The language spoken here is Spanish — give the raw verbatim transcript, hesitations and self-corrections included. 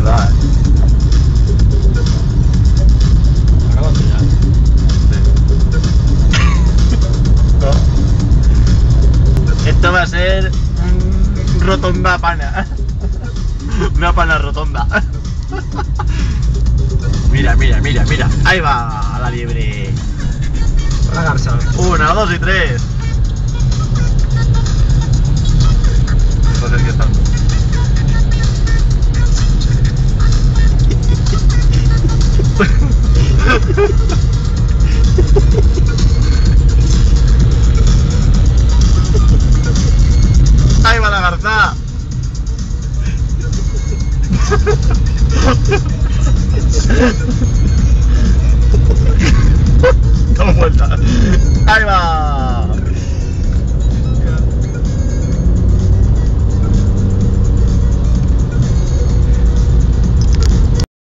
verdad, ¿eh? Acabando ya. Sí. Esto va a ser un rotonda pana. Una pana rotonda. Mira, mira, mira, mira. Ahí va la liebre. La garza. Una, dos y tres. Entonces, ¿qué están? Ahí va la garza. Damos vuelta. Ahí va.